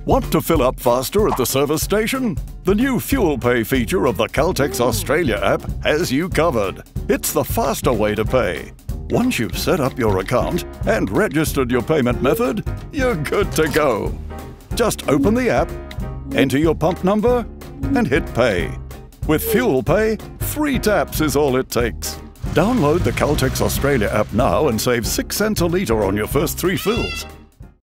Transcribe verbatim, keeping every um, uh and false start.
Want to fill up faster at the service station? The new Fuel Pay feature of the Caltex Australia app has you covered. It's the faster way to pay. Once you've set up your account and registered your payment method, you're good to go. Just open the app, enter your pump number, and hit pay. With Fuel Pay, three taps is all it takes. Download the Caltex Australia app now and save six cents a litre on your first three fills.